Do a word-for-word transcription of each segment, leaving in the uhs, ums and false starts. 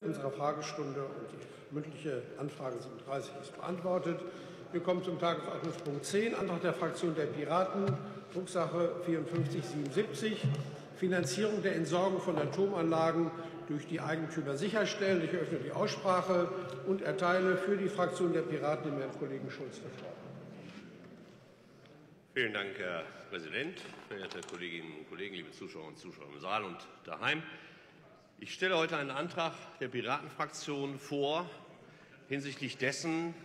unserer Fragestunde und die mündliche Anfrage siebenunddreißig ist beantwortet. Wir kommen zum Tagesordnungspunkt zehn, Antrag der Fraktion der Piraten, Drucksache vierundfünfzig siebenundsiebzig, Finanzierung der Entsorgung von Atomanlagen durch die Eigentümer sicherstellen. Ich eröffne die Aussprache und erteile für die Fraktion der Piraten dem Herrn Kollegen Schulz das Wort. Vielen Dank, Herr Präsident, verehrte Kolleginnen und Kollegen, liebe Zuschauer und Zuschauer im Saal und daheim. Ich stelle heute einen Antrag der Piratenfraktion vor, hinsichtlich dessen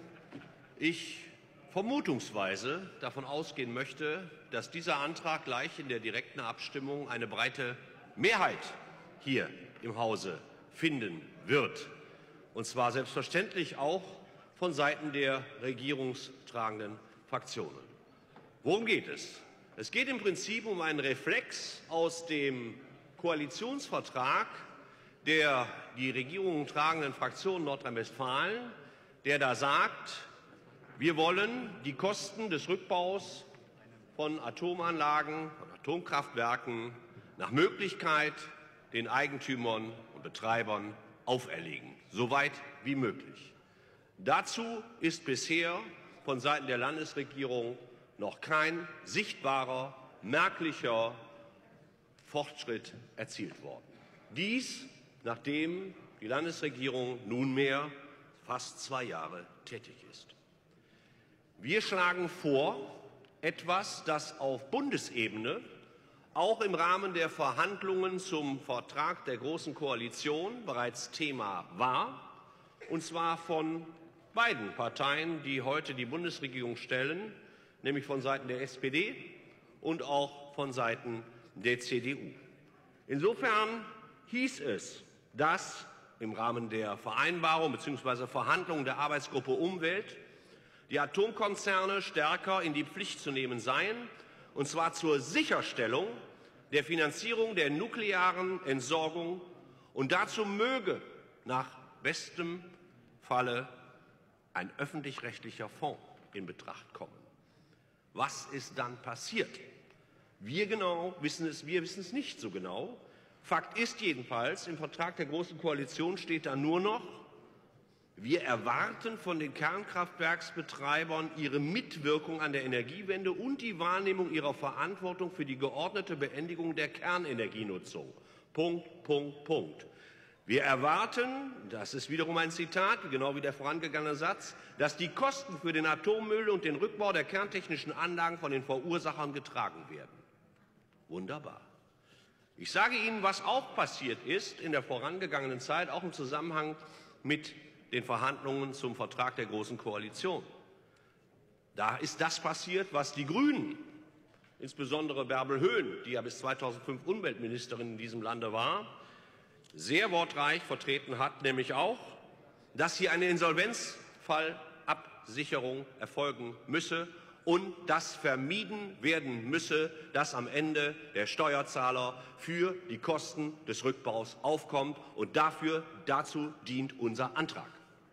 ich vermutungsweise davon ausgehen möchte, dass dieser Antrag gleich in der direkten Abstimmung eine breite Mehrheit hier im Hause finden wird, und zwar selbstverständlich auch von Seiten der regierungstragenden Fraktionen. Worum geht es? Es geht im Prinzip um einen Reflex aus dem Koalitionsvertrag der die Regierung tragenden Fraktionen Nordrhein-Westfalen, der da sagt, wir wollen die Kosten des Rückbaus von Atomanlagen, von Atomkraftwerken nach Möglichkeit den Eigentümern und Betreibern auferlegen, so weit wie möglich. Dazu ist bisher von Seiten der Landesregierung noch kein sichtbarer, merklicher Fortschritt erzielt worden. Dies, nachdem die Landesregierung nunmehr fast zwei Jahre tätig ist. Wir schlagen vor, etwas, das auf Bundesebene auch im Rahmen der Verhandlungen zum Vertrag der Großen Koalition bereits Thema war, und zwar von beiden Parteien, die heute die Bundesregierung stellen, nämlich von Seiten der S P D und auch von Seiten der C D U. Insofern hieß es, dass im Rahmen der Vereinbarung bzw. Verhandlungen der Arbeitsgruppe Umwelt die Atomkonzerne stärker in die Pflicht zu nehmen seien, und zwar zur Sicherstellung der Finanzierung der nuklearen Entsorgung, und dazu möge nach bestem Falle ein öffentlich-rechtlicher Fonds in Betracht kommen. Was ist dann passiert? Wir genau wissen es, wir wissen es nicht so genau. Fakt ist jedenfalls, im Vertrag der Großen Koalition steht da nur noch, wir erwarten von den Kernkraftwerksbetreibern ihre Mitwirkung an der Energiewende und die Wahrnehmung ihrer Verantwortung für die geordnete Beendigung der Kernenergienutzung. Punkt, Punkt, Punkt. Wir erwarten, das ist wiederum ein Zitat, genau wie der vorangegangene Satz, dass die Kosten für den Atommüll und den Rückbau der kerntechnischen Anlagen von den Verursachern getragen werden. Wunderbar. Ich sage Ihnen, was auch passiert ist in der vorangegangenen Zeit, auch im Zusammenhang mit den Verhandlungen zum Vertrag der Großen Koalition. Da ist das passiert, was die Grünen, insbesondere Bärbel Höhn, die ja bis zweitausendfünf Umweltministerin in diesem Lande war, sehr wortreich vertreten hat, nämlich auch, dass hier eine Insolvenzfallabsicherung erfolgen müsse und dass vermieden werden müsse, dass am Ende der Steuerzahler für die Kosten des Rückbaus aufkommt. Und dafür, dazu dient unser Antrag.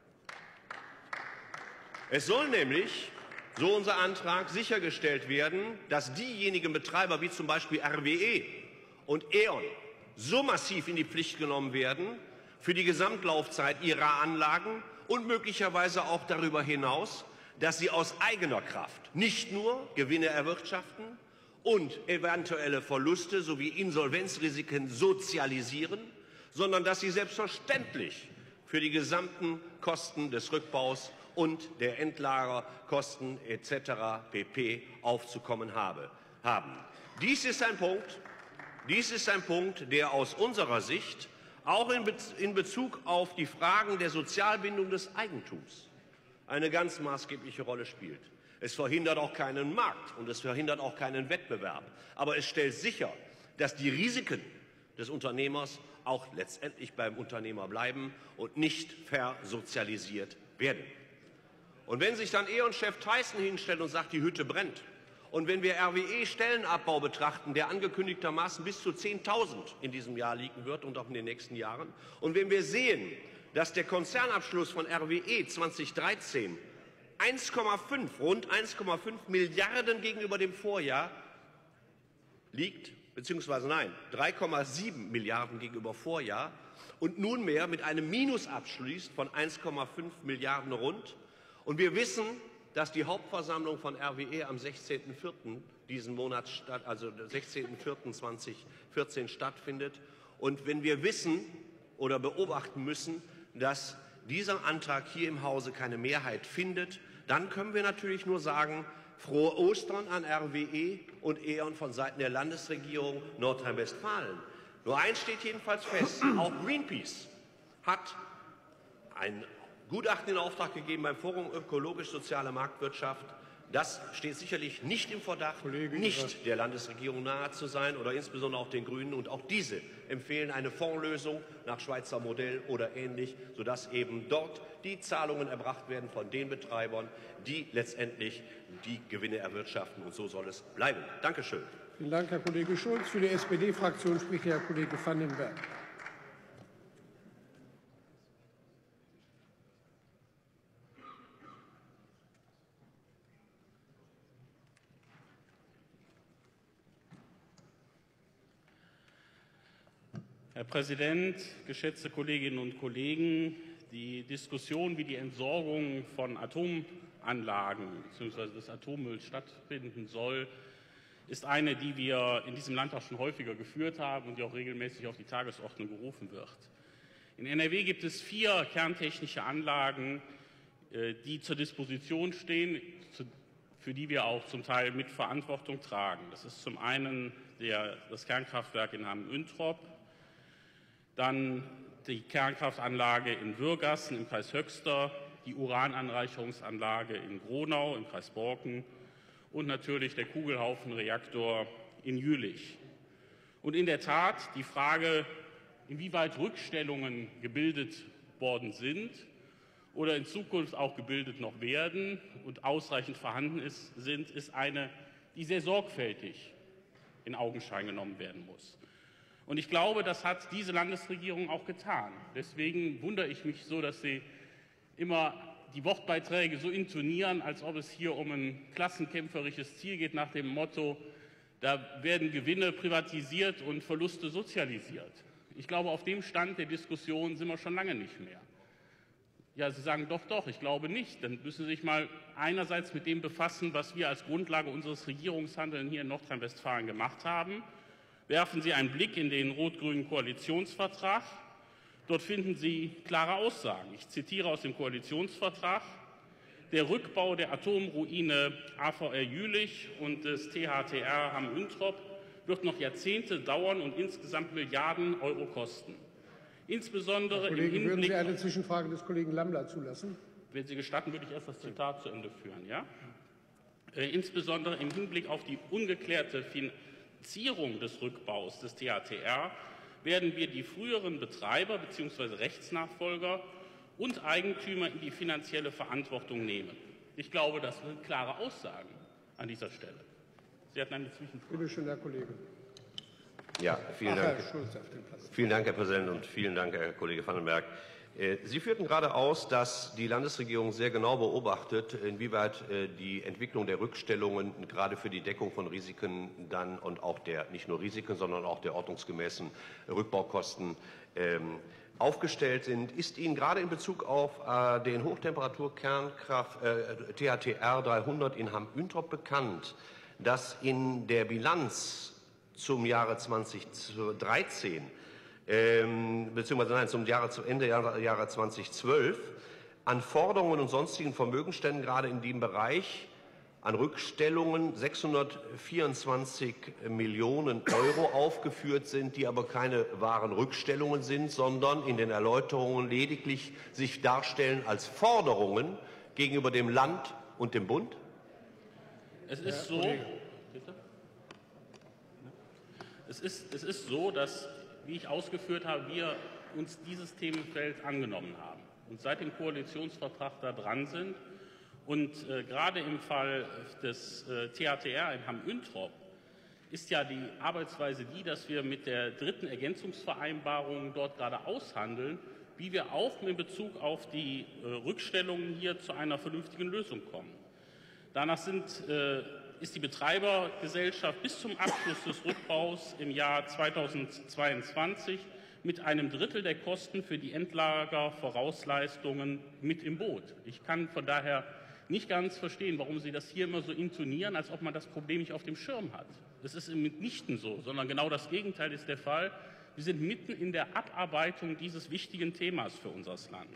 Es soll nämlich, so unser Antrag, sichergestellt werden, dass diejenigen Betreiber wie zum Beispiel R W E und E.ON so massiv in die Pflicht genommen werden für die Gesamtlaufzeit ihrer Anlagen und möglicherweise auch darüber hinaus, dass sie aus eigener Kraft nicht nur Gewinne erwirtschaften und eventuelle Verluste sowie Insolvenzrisiken sozialisieren, sondern dass sie selbstverständlich für die gesamten Kosten des Rückbaus und der Endlagerkosten et cetera pp. Aufzukommen habe, haben. Dies ist ein Punkt, dies ist ein Punkt, der aus unserer Sicht auch in Bezug auf die Fragen der Sozialbindung des Eigentums eine ganz maßgebliche Rolle spielt. Es verhindert auch keinen Markt und es verhindert auch keinen Wettbewerb. Aber es stellt sicher, dass die Risiken des Unternehmers auch letztendlich beim Unternehmer bleiben und nicht versozialisiert werden. Und wenn sich dann E.ON-Chef Theissen hinstellt und sagt, die Hütte brennt, und wenn wir R W E-Stellenabbau betrachten, der angekündigtermaßen bis zu zehntausend in diesem Jahr liegen wird und auch in den nächsten Jahren, und wenn wir sehen, dass der Konzernabschluss von R W E zweitausenddreizehn eins Komma fünf, rund eins Komma fünf Milliarden gegenüber dem Vorjahr liegt, beziehungsweise nein, drei Komma sieben Milliarden gegenüber Vorjahr und nunmehr mit einem Minus abschließt von eins Komma fünf Milliarden rund. Und wir wissen, dass die Hauptversammlung von R W E am sechzehnten vierten diesen Monat statt, also sechzehnten vierten zweitausendvierzehn stattfindet. Und wenn wir wissen oder beobachten müssen, dass dieser Antrag hier im Hause keine Mehrheit findet, dann können wir natürlich nur sagen, frohe Ostern an R W E und E O N von Seiten der Landesregierung Nordrhein-Westfalen. Nur eins steht jedenfalls fest, auch Greenpeace hat ein Gutachten in Auftrag gegeben beim Forum Ökologisch-Soziale Marktwirtschaft. Das steht sicherlich nicht im Verdacht, Kollege, nicht der Landesregierung nahe zu sein oder insbesondere auch den Grünen. Und auch diese empfehlen eine Fondslösung nach Schweizer Modell oder ähnlich, sodass eben dort die Zahlungen erbracht werden von den Betreibern, die letztendlich die Gewinne erwirtschaften. Und so soll es bleiben. Dankeschön. Vielen Dank, Herr Kollege Schulz. Für die S P D-Fraktion spricht Herr Kollege Vandenberg. Herr Präsident, geschätzte Kolleginnen und Kollegen! Die Diskussion, wie die Entsorgung von Atomanlagen bzw. des Atommülls stattfinden soll, ist eine, die wir in diesem Landtag schon häufiger geführt haben und die auch regelmäßig auf die Tagesordnung gerufen wird. In N R W gibt es vier kerntechnische Anlagen, die zur Disposition stehen, für die wir auch zum Teil mit Verantwortung tragen. Das ist zum einen der, das Kernkraftwerk in Hamm-Üntrop, dann die Kernkraftanlage in Würgassen im Kreis Höxter, die Urananreicherungsanlage in Gronau im Kreis Borken und natürlich der Kugelhaufenreaktor in Jülich. Und in der Tat die Frage, inwieweit Rückstellungen gebildet worden sind oder in Zukunft auch gebildet noch werden und ausreichend vorhanden ist, sind, ist eine, die sehr sorgfältig in Augenschein genommen werden muss. Und ich glaube, das hat diese Landesregierung auch getan. Deswegen wundere ich mich so, dass Sie immer die Wortbeiträge so intonieren, als ob es hier um ein klassenkämpferisches Ziel geht, nach dem Motto, da werden Gewinne privatisiert und Verluste sozialisiert. Ich glaube, auf dem Stand der Diskussion sind wir schon lange nicht mehr. Ja, Sie sagen doch, doch, ich glaube nicht. Dann müssen Sie sich mal einerseits mit dem befassen, was wir als Grundlage unseres Regierungshandelns hier in Nordrhein-Westfalen gemacht haben. Werfen Sie einen Blick in den rot-grünen Koalitionsvertrag. Dort finden Sie klare Aussagen. Ich zitiere aus dem Koalitionsvertrag. Der Rückbau der Atomruine A V R Jülich und des T H T R Hamm-Üntrop wird noch Jahrzehnte dauern und insgesamt Milliarden Euro kosten. Insbesondere Herr Kollege, im Hinblick... würden Sie eine Zwischenfrage des Kollegen Lambler zulassen? Wenn Sie gestatten, würde ich erst das Zitat zu Ende führen. Ja? Äh, insbesondere im Hinblick auf die ungeklärte Finanzierung des Rückbaus des T H T R werden wir die früheren Betreiber bzw. Rechtsnachfolger und Eigentümer in die finanzielle Verantwortung nehmen. Ich glaube, das sind klare Aussagen an dieser Stelle. Sie hatten eine Zwischenfrage. Bitte schön, Herr Kollege. Ja, vielen Ach, Dank. Herr Schulz auf dem Platz. Vielen Dank, Herr Präsident, und vielen Dank, Herr Kollege Vandenberg. Sie führten gerade aus, dass die Landesregierung sehr genau beobachtet, inwieweit die Entwicklung der Rückstellungen gerade für die Deckung von Risiken dann und auch der nicht nur Risiken, sondern auch der ordnungsgemäßen Rückbaukosten ähm, aufgestellt sind. Ist Ihnen gerade in Bezug auf äh, den Hochtemperatur-Kernkraft äh, T H T R dreihundert in Hamm-Üntrop bekannt, dass in der Bilanz zum Jahre zweitausenddreizehn Ähm, beziehungsweise nein, zum Jahre, zum Ende Jahre, Jahre zweitausendzwölf an Forderungen und sonstigen Vermögensständen gerade in dem Bereich an Rückstellungen sechshundertvierundzwanzig Millionen Euro aufgeführt sind, die aber keine wahren Rückstellungen sind, sondern in den Erläuterungen lediglich sich darstellen als Forderungen gegenüber dem Land und dem Bund? Es ist so, bitte? Es ist, es ist so, dass, wie ich ausgeführt habe, wir uns dieses Themenfeld angenommen haben und seit dem Koalitionsvertrag da dran sind. Und äh, gerade im Fall des äh, T H T R in Hamm-Üntrop ist ja die Arbeitsweise die, dass wir mit der dritten Ergänzungsvereinbarung dort gerade aushandeln, wie wir auch in Bezug auf die äh, Rückstellungen hier zu einer vernünftigen Lösung kommen. Danach sind äh, ist die Betreibergesellschaft bis zum Abschluss des Rückbaus im Jahr zweitausendzweiundzwanzig mit einem Drittel der Kosten für die Endlagervorausleistungen mit im Boot. Ich kann von daher nicht ganz verstehen, warum Sie das hier immer so intonieren, als ob man das Problem nicht auf dem Schirm hat. Das ist mitnichten so, sondern genau das Gegenteil ist der Fall. Wir sind mitten in der Abarbeitung dieses wichtigen Themas für unser Land.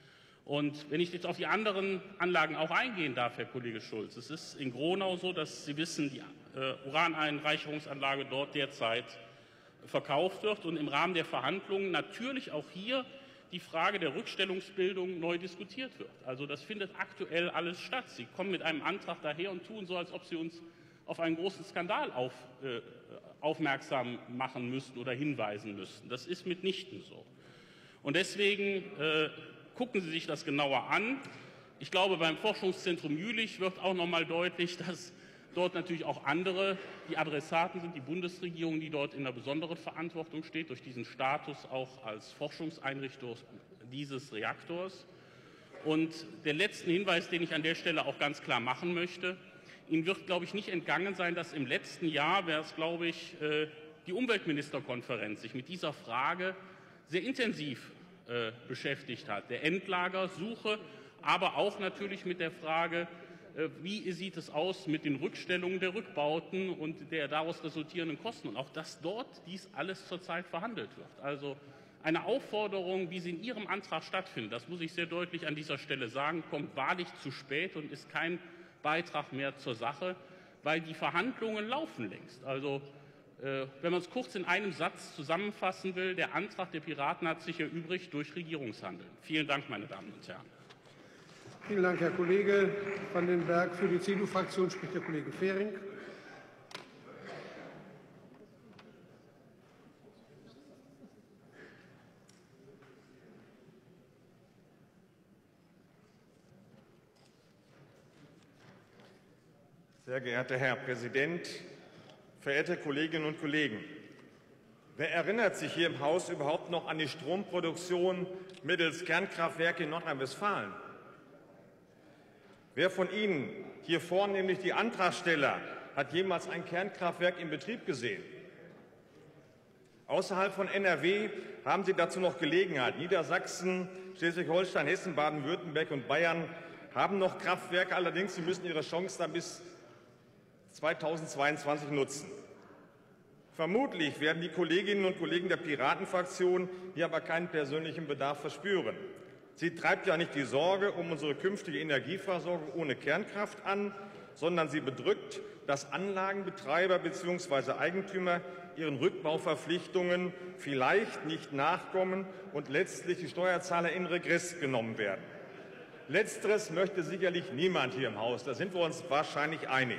Und wenn ich jetzt auf die anderen Anlagen auch eingehen darf, Herr Kollege Schulz, es ist in Gronau so, dass Sie wissen, die äh, Uraneinreicherungsanlage dort derzeit verkauft wird und im Rahmen der Verhandlungen natürlich auch hier die Frage der Rückstellungsbildung neu diskutiert wird. Also das findet aktuell alles statt. Sie kommen mit einem Antrag daher und tun so, als ob Sie uns auf einen großen Skandal auf, äh, aufmerksam machen müssten oder hinweisen müssten. Das ist mitnichten so. Und deswegen äh, gucken Sie sich das genauer an. Ich glaube, beim Forschungszentrum Jülich wird auch noch mal deutlich, dass dort natürlich auch andere die Adressaten sind, die Bundesregierung, die dort in einer besonderen Verantwortung steht, durch diesen Status auch als Forschungseinrichtung dieses Reaktors. Und der letzte Hinweis, den ich an der Stelle auch ganz klar machen möchte: Ihnen wird, glaube ich, nicht entgangen sein, dass im letzten Jahr, wäre es, glaube ich, die Umweltministerkonferenz sich mit dieser Frage sehr intensiv äh, beschäftigt hat, der Endlagersuche, aber auch natürlich mit der Frage, äh, wie sieht es aus mit den Rückstellungen der Rückbauten und der daraus resultierenden Kosten, und auch, dass dort dies alles zurzeit verhandelt wird. Also eine Aufforderung, wie sie in Ihrem Antrag stattfindet, das muss ich sehr deutlich an dieser Stelle sagen, kommt wahrlich zu spät und ist kein Beitrag mehr zur Sache, weil die Verhandlungen laufen längst. Also wenn man es kurz in einem Satz zusammenfassen will, der Antrag der Piraten hat sich erübrigt durch Regierungshandeln. Vielen Dank, meine Damen und Herren. Vielen Dank, Herr Kollege van den Berg. Für die C D U-Fraktion spricht der Kollege Fehring. Sehr geehrter Herr Präsident, verehrte Kolleginnen und Kollegen! Wer erinnert sich hier im Haus überhaupt noch an die Stromproduktion mittels Kernkraftwerke in Nordrhein-Westfalen? Wer von Ihnen, hier vornehmlich die Antragsteller, hat jemals ein Kernkraftwerk in Betrieb gesehen? Außerhalb von N R W haben Sie dazu noch Gelegenheit. Niedersachsen, Schleswig-Holstein, Hessen, Baden-Württemberg und Bayern haben noch Kraftwerke. Allerdings, Sie müssen Ihre Chance dann bis zweitausendzweiundzwanzig nutzen. Vermutlich werden die Kolleginnen und Kollegen der Piratenfraktion hier aber keinen persönlichen Bedarf verspüren. Sie treibt ja nicht die Sorge um unsere künftige Energieversorgung ohne Kernkraft an, sondern sie bedrückt, dass Anlagenbetreiber bzw. Eigentümer ihren Rückbauverpflichtungen vielleicht nicht nachkommen und letztlich die Steuerzahler in Regress genommen werden. Letzteres möchte sicherlich niemand hier im Haus. Da sind wir uns wahrscheinlich einig.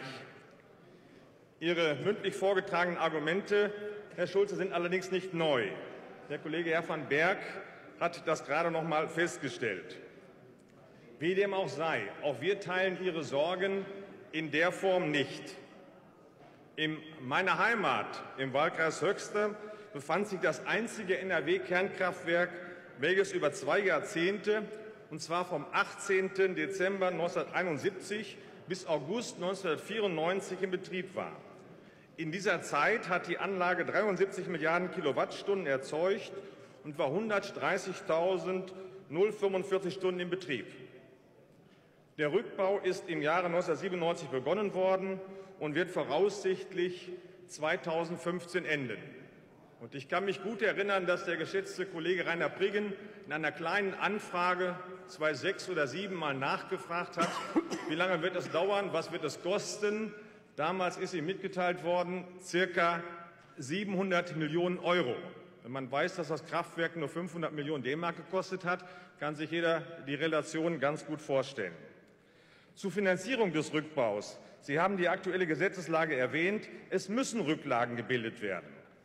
Ihre mündlich vorgetragenen Argumente, Herr Schulze, sind allerdings nicht neu. Der Kollege Herr van Berg hat das gerade noch mal festgestellt. Wie dem auch sei, auch wir teilen Ihre Sorgen in der Form nicht. In meiner Heimat, im Wahlkreis Höxter, befand sich das einzige N R W-Kernkraftwerk, welches über zwei Jahrzehnte, und zwar vom achtzehnten Dezember neunzehnhunderteinundsiebzig bis August neunzehnhundertvierundneunzig in Betrieb war. In dieser Zeit hat die Anlage dreiundsiebzig Milliarden Kilowattstunden erzeugt und war hundertdreißigtausendfünfundvierzig Stunden in Betrieb. Der Rückbau ist im Jahre neunzehnhundertsiebenundneunzig begonnen worden und wird voraussichtlich zweitausendfünfzehn enden. Und ich kann mich gut erinnern, dass der geschätzte Kollege Rainer Priggen in einer kleinen Anfrage zweitausendsechs oder zweitausendsieben mal nachgefragt hat, wie lange wird es dauern, was wird es kosten. Damals ist ihm mitgeteilt worden, circa siebenhundert Millionen Euro. Wenn man weiß, dass das Kraftwerk nur fünfhundert Millionen D-Mark gekostet hat, kann sich jeder die Relation ganz gut vorstellen. Zur Finanzierung des Rückbaus. Sie haben die aktuelle Gesetzeslage erwähnt. Es müssen Rücklagen gebildet werden.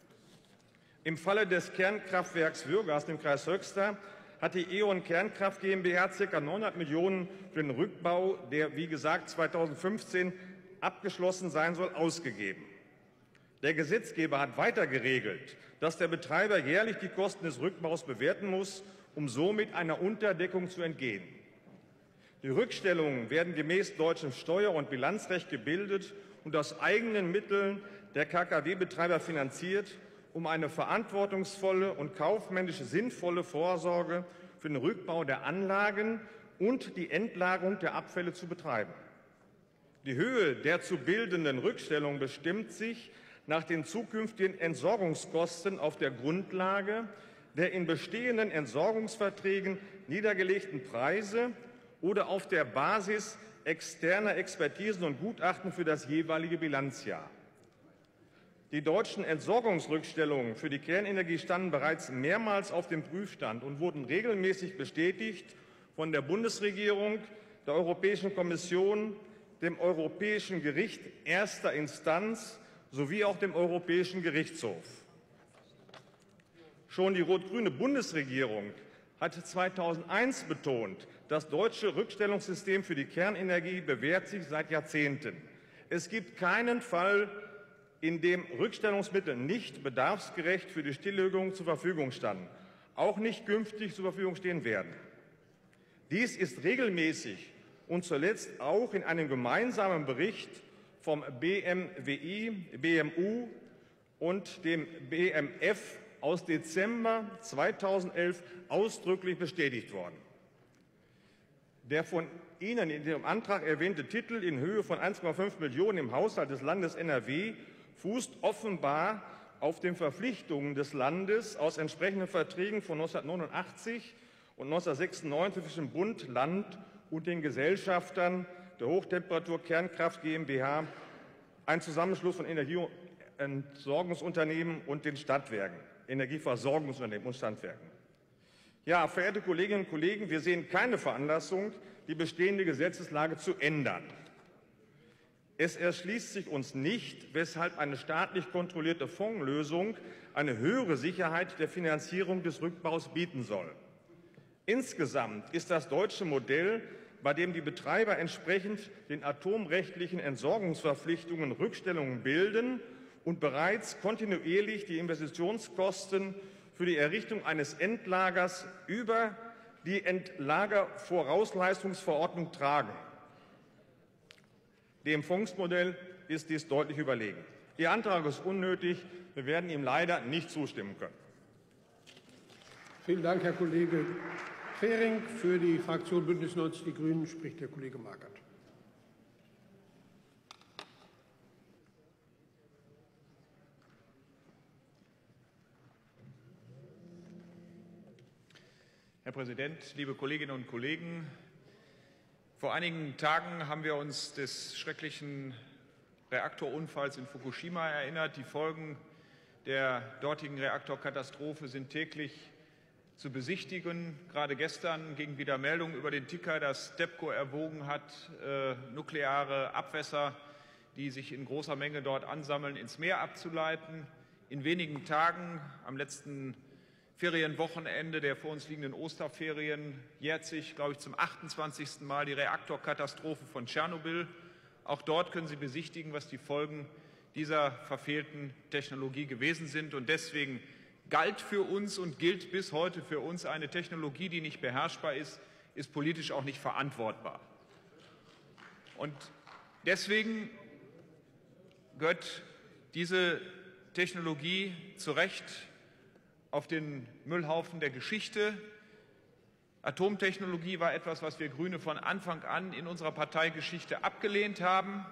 Im Falle des Kernkraftwerks Würgast im Kreis Höxter hat die E O N Kernkraft GmbH ca. neunhundert Millionen für den Rückbau, der wie gesagt zweitausendfünfzehn abgeschlossen sein soll, ausgegeben. Der Gesetzgeber hat weiter geregelt, dass der Betreiber jährlich die Kosten des Rückbaus bewerten muss, um somit einer Unterdeckung zu entgehen. Die Rückstellungen werden gemäß deutschem Steuer- und Bilanzrecht gebildet und aus eigenen Mitteln der K K W-Betreiber finanziert, um eine verantwortungsvolle und kaufmännisch sinnvolle Vorsorge für den Rückbau der Anlagen und die Endlagerung der Abfälle zu betreiben. Die Höhe der zu bildenden Rückstellung bestimmt sich nach den zukünftigen Entsorgungskosten auf der Grundlage der in bestehenden Entsorgungsverträgen niedergelegten Preise oder auf der Basis externer Expertisen und Gutachten für das jeweilige Bilanzjahr. Die deutschen Entsorgungsrückstellungen für die Kernenergie standen bereits mehrmals auf dem Prüfstand und wurden regelmäßig bestätigt von der Bundesregierung, der Europäischen Kommission, dem Europäischen Gericht erster Instanz sowie auch dem Europäischen Gerichtshof. Schon die rot-grüne Bundesregierung hat zweitausendeins betont, das deutsche Rückstellungssystem für die Kernenergie bewährt sich seit Jahrzehnten. Es gibt keinen Fall, in dem Rückstellungsmittel nicht bedarfsgerecht für die Stilllegung zur Verfügung standen, auch nicht künftig zur Verfügung stehen werden. Dies ist regelmäßig und zuletzt auch in einem gemeinsamen Bericht vom B M W I, B M U und dem B M F aus Dezember zweitausendelf ausdrücklich bestätigt worden. Der von Ihnen in Ihrem Antrag erwähnte Titel in Höhe von eins Komma fünf Millionen im Haushalt des Landes N R W fußt offenbar auf den Verpflichtungen des Landes aus entsprechenden Verträgen von neunzehnhundertneunundachtzig und neunzehnhundertsechsundneunzig zwischen Bund, Land und den Gesellschaftern der Hochtemperatur Kernkraft GmbH, ein Zusammenschluss von Energieentsorgungsunternehmen und den Stadtwerken, Energieversorgungsunternehmen und Stadtwerken. Ja, verehrte Kolleginnen und Kollegen, wir sehen keine Veranlassung, die bestehende Gesetzeslage zu ändern. Es erschließt sich uns nicht, weshalb eine staatlich kontrollierte Fondslösung eine höhere Sicherheit der Finanzierung des Rückbaus bieten soll. Insgesamt ist das deutsche Modell, bei dem die Betreiber entsprechend den atomrechtlichen Entsorgungsverpflichtungen Rückstellungen bilden und bereits kontinuierlich die Investitionskosten für die Errichtung eines Endlagers über die Endlagervorausleistungsverordnung tragen. Dem Fondsmodell ist dies deutlich überlegen. Ihr Antrag ist unnötig. Wir werden ihm leider nicht zustimmen können. Vielen Dank, Herr Kollege Fehring. Für die Fraktion Bündnis neunzig Die Grünen spricht der Kollege Magath. Herr Präsident, liebe Kolleginnen und Kollegen! Vor einigen Tagen haben wir uns des schrecklichen Reaktorunfalls in Fukushima erinnert. Die Folgen der dortigen Reaktorkatastrophe sind täglich zu besichtigen. Gerade gestern ging wieder Meldung über den Ticker, dass TEPCO erwogen hat, äh, nukleare Abwässer, die sich in großer Menge dort ansammeln, ins Meer abzuleiten. In wenigen Tagen, am letzten Ferienwochenende der vor uns liegenden Osterferien, jährt sich, glaube ich, zum achtundzwanzigsten Mal die Reaktorkatastrophe von Tschernobyl. Auch dort können Sie besichtigen, was die Folgen dieser verfehlten Technologie gewesen sind. Und deswegen galt für uns und gilt bis heute für uns, eine Technologie, die nicht beherrschbar ist, ist politisch auch nicht verantwortbar. Und deswegen gehört diese Technologie zu Recht auf den Müllhaufen der Geschichte. Atomtechnologie war etwas, was wir Grüne von Anfang an in unserer Parteigeschichte abgelehnt haben.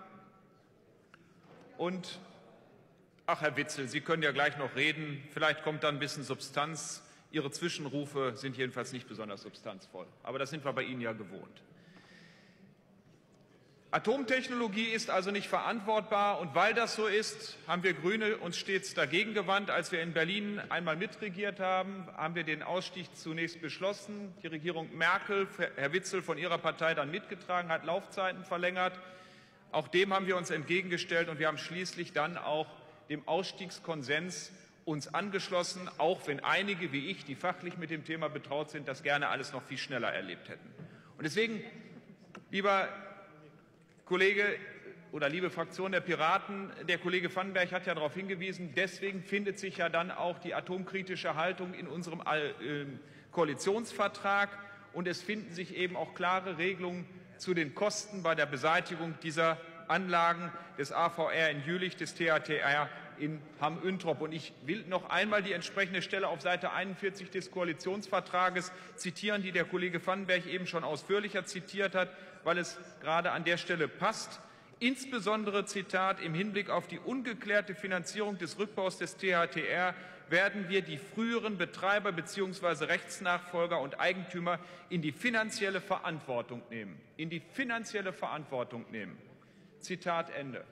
Und, ach Herr Witzel, Sie können ja gleich noch reden, vielleicht kommt dann ein bisschen Substanz. Ihre Zwischenrufe sind jedenfalls nicht besonders substanzvoll, aber das sind wir bei Ihnen ja gewohnt. Atomtechnologie ist also nicht verantwortbar, und weil das so ist, haben wir Grüne uns stets dagegen gewandt. Als wir in Berlin einmal mitregiert haben, haben wir den Ausstieg zunächst beschlossen. Die Regierung Merkel, Herr Witzel von Ihrer Partei, dann mitgetragen, hat Laufzeiten verlängert. Auch dem haben wir uns entgegengestellt, und wir haben schließlich dann auch dem Ausstiegskonsens uns angeschlossen, auch wenn einige wie ich, die fachlich mit dem Thema betraut sind, das gerne alles noch viel schneller erlebt hätten. Und deswegen, lieber Kollege oder liebe Fraktion der Piraten, der Kollege Vandenberg hat ja darauf hingewiesen, deswegen findet sich ja dann auch die atomkritische Haltung in unserem Koalitionsvertrag, und es finden sich eben auch klare Regelungen zu den Kosten bei der Beseitigung dieser Anlagen des A V R in Jülich, des T H T R in Hamm-Üntrop. Und ich will noch einmal die entsprechende Stelle auf Seite einundvierzig des Koalitionsvertrages zitieren, die der Kollege Vandenberg eben schon ausführlicher zitiert hat, weil es gerade an der Stelle passt. Insbesondere, Zitat, im Hinblick auf die ungeklärte Finanzierung des Rückbaus des T H T R werden wir die früheren Betreiber bzw. Rechtsnachfolger und Eigentümer in die finanzielle Verantwortung nehmen. In die finanzielle Verantwortung nehmen. Zitat Ende.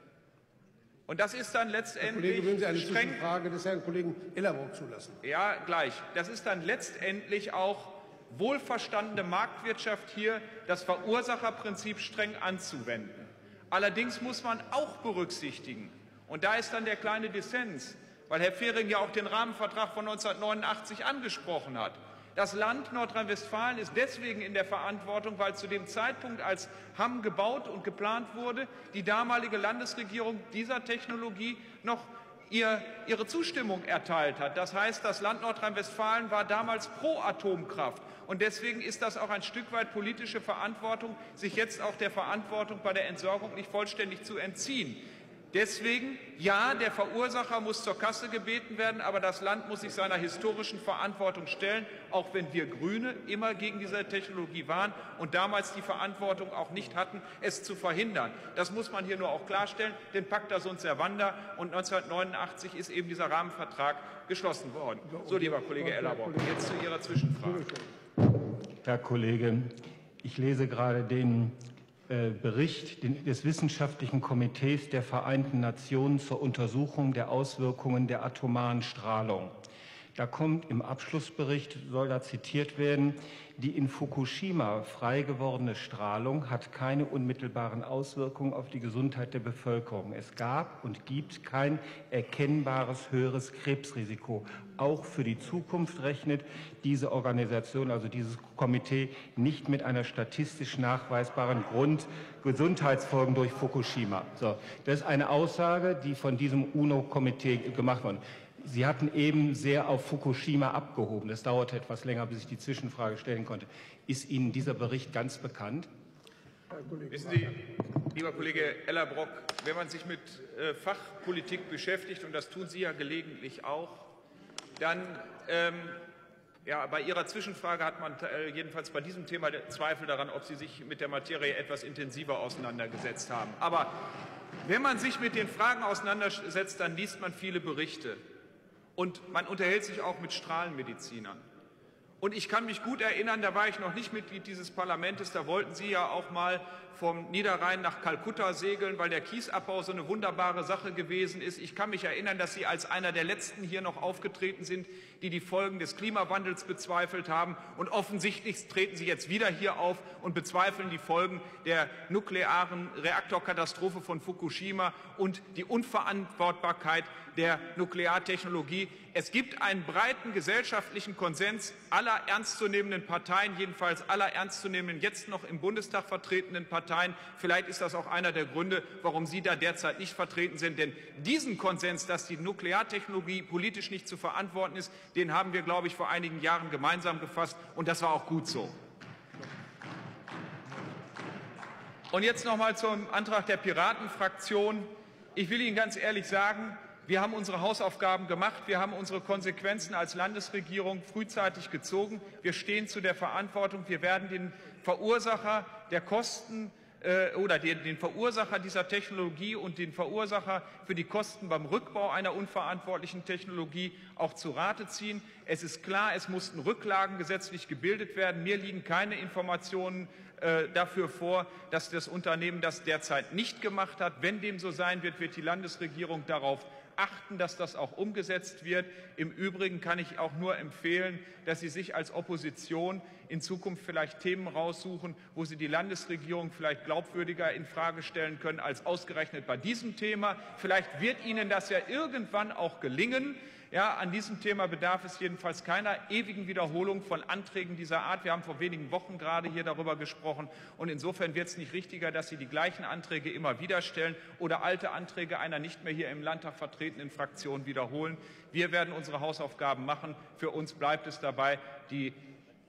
Und das ist dann letztendlich Herr Kollege, würden Sie eine streng, Zwischenfrage des Herrn Kollegen Ellerbrock zulassen? Ja, gleich. Das ist dann letztendlich auch wohlverstandene Marktwirtschaft, hier das Verursacherprinzip streng anzuwenden. Allerdings muss man auch berücksichtigen, und da ist dann der kleine Dissens, weil Herr Fehring ja auch den Rahmenvertrag von neunzehnhundertneunundachtzig angesprochen hat. Das Land Nordrhein-Westfalen ist deswegen in der Verantwortung, weil zu dem Zeitpunkt, als Hamm gebaut und geplant wurde, die damalige Landesregierung dieser Technologie noch ihr, ihre Zustimmung erteilt hat. Das heißt, das Land Nordrhein-Westfalen war damals pro Atomkraft. Und deswegen ist das auch ein Stück weit politische Verantwortung, sich jetzt auch der Verantwortung bei der Entsorgung nicht vollständig zu entziehen. Deswegen, ja, der Verursacher muss zur Kasse gebeten werden, aber das Land muss sich seiner historischen Verantwortung stellen, auch wenn wir Grüne immer gegen diese Technologie waren und damals die Verantwortung auch nicht hatten, es zu verhindern. Das muss man hier nur auch klarstellen, denn Pacta sunt servanda, und neunzehnhundertneunundachtzig ist eben dieser Rahmenvertrag geschlossen worden. So, lieber Kollege Ellerbrock, jetzt zu Ihrer Zwischenfrage. Herr Kollege, ich lese gerade den Bericht des Wissenschaftlichen Komitees der Vereinten Nationen zur Untersuchung der Auswirkungen der atomaren Strahlung. Da kommt im Abschlussbericht, soll da zitiert werden, die in Fukushima frei gewordene Strahlung hat keine unmittelbaren Auswirkungen auf die Gesundheit der Bevölkerung. Es gab und gibt kein erkennbares höheres Krebsrisiko. Auch für die Zukunft rechnet diese Organisation, also dieses Komitee, nicht mit einer statistisch nachweisbaren Grundgesundheitsfolgen durch Fukushima. So, das ist eine Aussage, die von diesem UNO-Komitee gemacht wurde. Sie hatten eben sehr auf Fukushima abgehoben. Das dauerte etwas länger, bis ich die Zwischenfrage stellen konnte. Ist Ihnen dieser Bericht ganz bekannt? Wissen Sie, lieber Kollege Ellerbrock, wenn man sich mit äh, Fachpolitik beschäftigt, und das tun Sie ja gelegentlich auch, dann ähm, ja, bei Ihrer Zwischenfrage hat man äh, jedenfalls bei diesem Thema Zweifel daran, ob Sie sich mit der Materie etwas intensiver auseinandergesetzt haben. Aber wenn man sich mit den Fragen auseinandersetzt, dann liest man viele Berichte. Und man unterhält sich auch mit Strahlenmedizinern. Und ich kann mich gut erinnern, da war ich noch nicht Mitglied dieses Parlaments, da wollten Sie ja auch mal vom Niederrhein nach Kalkutta segeln, weil der Kiesabbau so eine wunderbare Sache gewesen ist. Ich kann mich erinnern, dass Sie als einer der Letzten hier noch aufgetreten sind, die die Folgen des Klimawandels bezweifelt haben. Und offensichtlich treten Sie jetzt wieder hier auf und bezweifeln die Folgen der nuklearen Reaktorkatastrophe von Fukushima und die Unverantwortbarkeit der Nukleartechnologie. Es gibt einen breiten gesellschaftlichen Konsens aller ernstzunehmenden Parteien, jedenfalls aller ernstzunehmenden, jetzt noch im Bundestag vertretenen Parteien. Vielleicht ist das auch einer der Gründe, warum Sie da derzeit nicht vertreten sind. Denn diesen Konsens, dass die Nukleartechnologie politisch nicht zu verantworten ist, den haben wir, glaube ich, vor einigen Jahren gemeinsam gefasst. Und das war auch gut so. Und jetzt noch mal zum Antrag der Piratenfraktion. Ich will Ihnen ganz ehrlich sagen, wir haben unsere Hausaufgaben gemacht. Wir haben unsere Konsequenzen als Landesregierung frühzeitig gezogen. Wir stehen zu der Verantwortung. Wir werden den Verursacher der Kosten äh, oder den, den Verursacher dieser Technologie und den Verursacher für die Kosten beim Rückbau einer unverantwortlichen Technologie auch zu Rate ziehen. Es ist klar, es mussten Rücklagen gesetzlich gebildet werden. Mir liegen keine Informationen äh, dafür vor, dass das Unternehmen das derzeit nicht gemacht hat. Wenn dem so sein wird, wird die Landesregierung darauf achten, dass das auch umgesetzt wird. Im Übrigen kann ich auch nur empfehlen, dass Sie sich als Opposition in Zukunft vielleicht Themen raussuchen, wo Sie die Landesregierung vielleicht glaubwürdiger in Frage stellen können als ausgerechnet bei diesem Thema. Vielleicht wird Ihnen das ja irgendwann auch gelingen. Ja, an diesem Thema bedarf es jedenfalls keiner ewigen Wiederholung von Anträgen dieser Art. Wir haben vor wenigen Wochen gerade hier darüber gesprochen. Und insofern wird es nicht richtiger, dass Sie die gleichen Anträge immer wieder stellen oder alte Anträge einer nicht mehr hier im Landtag vertretenen Fraktion wiederholen. Wir werden unsere Hausaufgaben machen. Für uns bleibt es dabei, die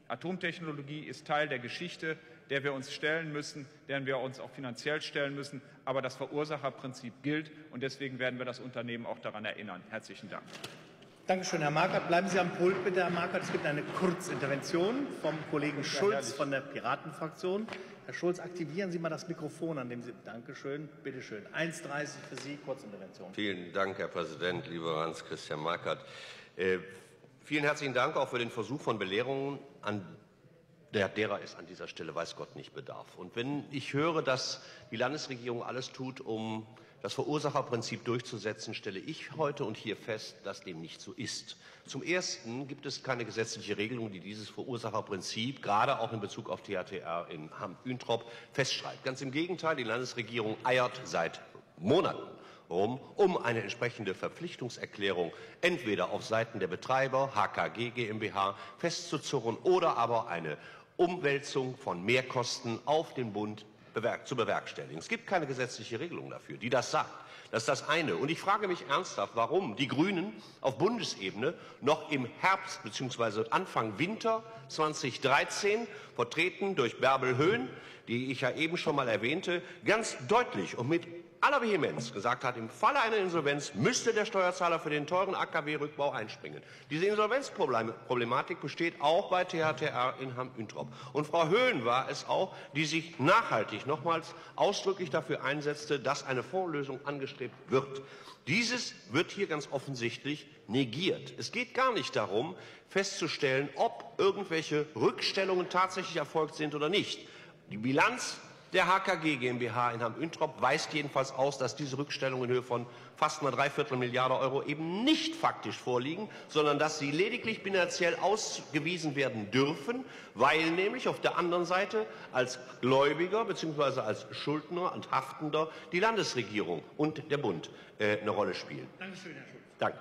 Atomtechnologie ist Teil der Geschichte, der wir uns stellen müssen, deren wir uns auch finanziell stellen müssen. Aber das Verursacherprinzip gilt, und deswegen werden wir das Unternehmen auch daran erinnern. Herzlichen Dank. Danke schön, Herr Markert. Bleiben Sie am Pult, bitte, Herr Markert. Es gibt eine Kurzintervention vom Kollegen Schulz von der Piratenfraktion. Herr Schulz, aktivieren Sie mal das Mikrofon, an dem Sie... Danke schön. Bitte schön. eins dreißig für Sie, Kurzintervention. Vielen Dank, Herr Präsident, lieber Hans-Christian Markert. Äh, vielen herzlichen Dank auch für den Versuch von Belehrungen, an der, derer es an dieser Stelle weiß Gott nicht bedarf. Und wenn ich höre, dass die Landesregierung alles tut, um das Verursacherprinzip durchzusetzen, stelle ich heute und hier fest, dass dem nicht so ist. Zum Ersten gibt es keine gesetzliche Regelung, die dieses Verursacherprinzip gerade auch in Bezug auf T H T R in Hamm-Üntrop festschreibt. Ganz im Gegenteil, die Landesregierung eiert seit Monaten rum, um eine entsprechende Verpflichtungserklärung entweder auf Seiten der Betreiber, H K G GmbH, festzuzurren oder aber eine Umwälzung von Mehrkosten auf den Bund zu bewerkstelligen. Es gibt keine gesetzliche Regelung dafür, die das sagt. Das ist das eine. Und ich frage mich ernsthaft, warum die Grünen auf Bundesebene noch im Herbst bzw. Anfang Winter zweitausenddreizehn, vertreten durch Bärbel Höhn, die ich ja eben schon mal erwähnte, ganz deutlich und mit aller Vehemenz gesagt hat, im Falle einer Insolvenz müsste der Steuerzahler für den teuren A K W-Rückbau einspringen. Diese Insolvenzproblematik besteht auch bei T H T R in Hamm-Üntrop. Und Frau Höhn war es auch, die sich nachhaltig nochmals ausdrücklich dafür einsetzte, dass eine Fondslösung angestrebt wird. Dieses wird hier ganz offensichtlich negiert. Es geht gar nicht darum, festzustellen, ob irgendwelche Rückstellungen tatsächlich erfolgt sind oder nicht. Die Bilanz der H K G GmbH in Hamm-Üntrop weist jedenfalls aus, dass diese Rückstellungen in Höhe von fast einer Dreiviertel Milliarde Euro eben nicht faktisch vorliegen, sondern dass sie lediglich bilanziell ausgewiesen werden dürfen, weil nämlich auf der anderen Seite als Gläubiger bzw. als Schuldner und Haftender die Landesregierung und der Bund äh, eine Rolle spielen. Dankeschön, Herr Schulz. Danke.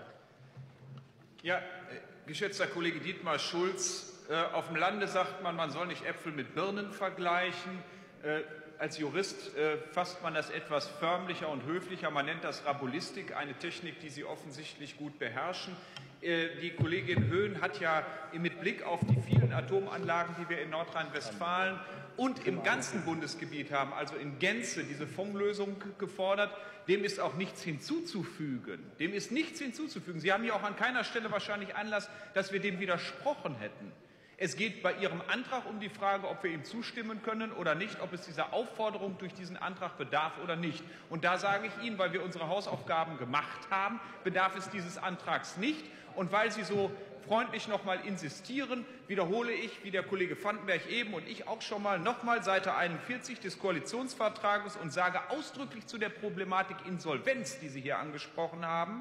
Ja, äh, geschätzter Kollege Dietmar Schulz, äh, auf dem Lande sagt man, man soll nicht Äpfel mit Birnen vergleichen. Äh, als Jurist äh, fasst man das etwas förmlicher und höflicher. Man nennt das Rabulistik, eine Technik, die Sie offensichtlich gut beherrschen. Äh, die Kollegin Höhn hat ja mit Blick auf die vielen Atomanlagen, die wir in Nordrhein-Westfalen und im ganzen Bundesgebiet haben, also in Gänze, diese Fondslösung gefordert. Dem ist auch nichts hinzuzufügen. Dem ist nichts hinzuzufügen. Sie haben ja auch an keiner Stelle wahrscheinlich Anlass, dass wir dem widersprochen hätten. Es geht bei Ihrem Antrag um die Frage, ob wir ihm zustimmen können oder nicht, ob es dieser Aufforderung durch diesen Antrag bedarf oder nicht. Und da sage ich Ihnen, weil wir unsere Hausaufgaben gemacht haben, bedarf es dieses Antrags nicht. Und weil Sie so freundlich noch mal insistieren, wiederhole ich, wie der Kollege Vandenberg eben und ich auch schon mal, noch mal Seite einundvierzig des Koalitionsvertrages und sage ausdrücklich zu der Problematik Insolvenz, die Sie hier angesprochen haben: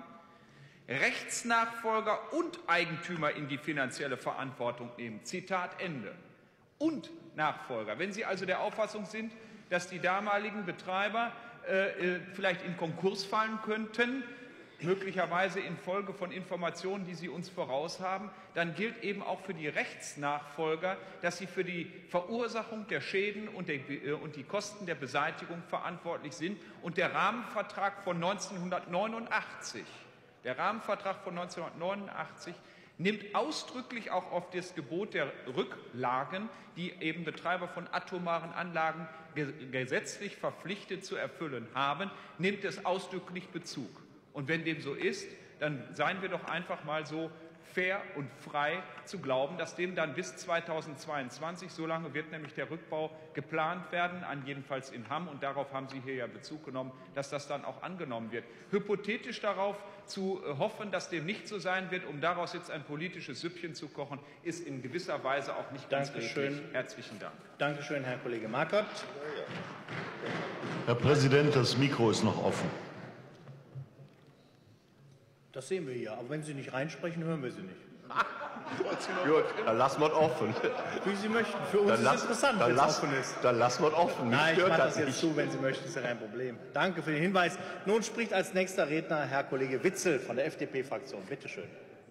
Rechtsnachfolger und Eigentümer in die finanzielle Verantwortung nehmen. Zitat Ende. Und Nachfolger. Wenn Sie also der Auffassung sind, dass die damaligen Betreiber äh, vielleicht in Konkurs fallen könnten, möglicherweise infolge von Informationen, die Sie uns voraus haben, dann gilt eben auch für die Rechtsnachfolger, dass sie für die Verursachung der Schäden und, der, äh, und die Kosten der Beseitigung verantwortlich sind. Und der Rahmenvertrag von neunzehnhundertneunundachtzig Der Rahmenvertrag von neunzehnhundertneunundachtzig nimmt ausdrücklich auch auf das Gebot der Rücklagen, die eben Betreiber von atomaren Anlagen gesetzlich verpflichtet zu erfüllen haben, nimmt es ausdrücklich Bezug. Und wenn dem so ist, dann seien wir doch einfach mal so fair und frei zu glauben, dass dem dann bis zweitausendzweiundzwanzig, so lange wird nämlich der Rückbau geplant werden, an jedenfalls in Hamm, und darauf haben Sie hier ja Bezug genommen, dass das dann auch angenommen wird. Hypothetisch darauf zu hoffen, dass dem nicht so sein wird, um daraus jetzt ein politisches Süppchen zu kochen, ist in gewisser Weise auch nicht ganz richtig. Herzlichen Dank. Dankeschön, Herr Kollege Markert. Herr Präsident, das Mikro ist noch offen. Das sehen wir hier. Aber wenn Sie nicht reinsprechen, hören wir Sie nicht. Gut, dann lassen wir es offen. Wie Sie möchten. Für uns Dann ist lass- es interessant, dann wenn es lass- offen ist. Dann lassen wir es offen. Mich Nein, ich stört mache das das jetzt nicht. zu, wenn Sie möchten. Ist ja kein Problem. Danke für den Hinweis. Nun spricht als nächster Redner Herr Kollege Witzel von der F D P-Fraktion. Bitte schön.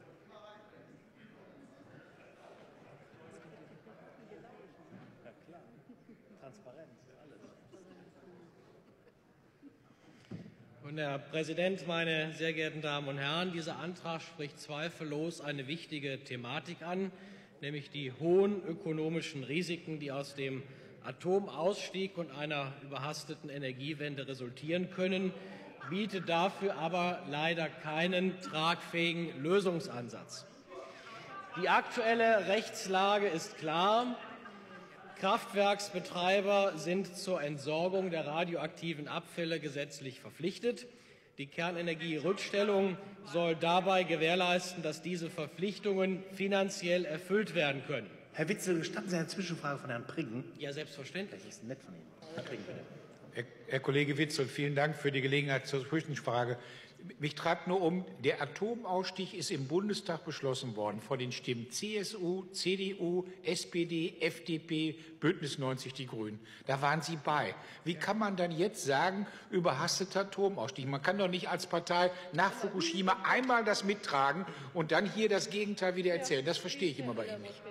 Und Herr Präsident, meine sehr geehrten Damen und Herren, dieser Antrag spricht zweifellos eine wichtige Thematik an, nämlich die hohen ökonomischen Risiken, die aus dem Atomausstieg und einer überhasteten Energiewende resultieren können, bietet dafür aber leider keinen tragfähigen Lösungsansatz. Die aktuelle Rechtslage ist klar. Kraftwerksbetreiber sind zur Entsorgung der radioaktiven Abfälle gesetzlich verpflichtet. Die Kernenergierückstellung soll dabei gewährleisten, dass diese Verpflichtungen finanziell erfüllt werden können. Herr Witzel, gestatten Sie eine Zwischenfrage von Herrn Priggen? Ja, selbstverständlich. Das ist nett von Ihnen. Herr Priggen, bitte. Herr, Herr Kollege Witzel, vielen Dank für die Gelegenheit zur Zwischenfrage. Mich treibt nur um, der Atomausstieg ist im Bundestag beschlossen worden von den Stimmen C S U, C D U, S P D, F D P, Bündnis neunzig, die Grünen. Da waren Sie bei. Wie kann man dann jetzt sagen, überhasteter Atomausstieg? Man kann doch nicht als Partei nach Fukushima einmal das mittragen und dann hier das Gegenteil wieder erzählen. Das verstehe ich immer bei Ihnen nicht.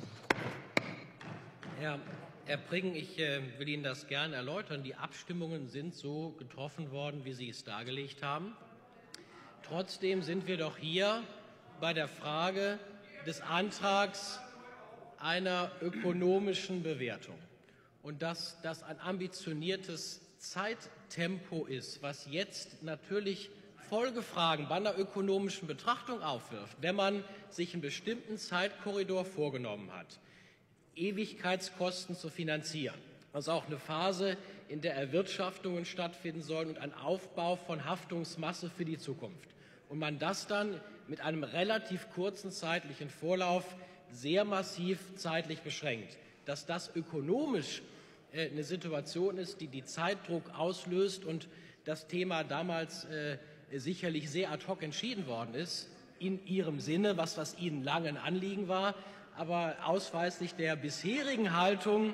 Herr, Herr Priggen, ich äh, will Ihnen das gerne erläutern. Die Abstimmungen sind so getroffen worden, wie Sie es dargelegt haben. Trotzdem sind wir doch hier bei der Frage des Antrags einer ökonomischen Bewertung. Und dass das ein ambitioniertes Zeittempo ist, was jetzt natürlich Folgefragen bei einer ökonomischen Betrachtung aufwirft, wenn man sich einen bestimmten Zeitkorridor vorgenommen hat, Ewigkeitskosten zu finanzieren. Also auch eine Phase, in der Erwirtschaftungen stattfinden sollen und ein Aufbau von Haftungsmasse für die Zukunft. Und man das dann mit einem relativ kurzen zeitlichen Vorlauf sehr massiv zeitlich beschränkt. Dass das ökonomisch äh, eine Situation ist, die die Zeitdruck auslöst und das Thema damals äh, sicherlich sehr ad hoc entschieden worden ist, in Ihrem Sinne, was, was Ihnen lange ein Anliegen war, aber ausweislich der bisherigen Haltung